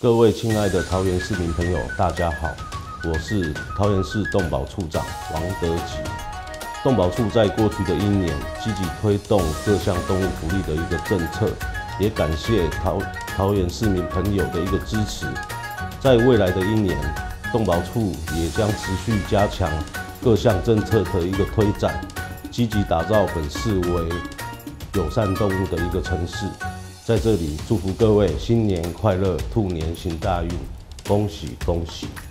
各位亲爱的桃园市民朋友，大家好，我是桃园市动保处长王德吉。动保处在过去的1年积极推动各项动物福利的一个政策，也感谢桃园市民朋友的一个支持。在未来的1年，动保处也将持续加强各项政策的一个推展，积极打造本市为友善动物的一个城市。在这里祝福各位新年快乐，兔年行大运，恭喜恭喜！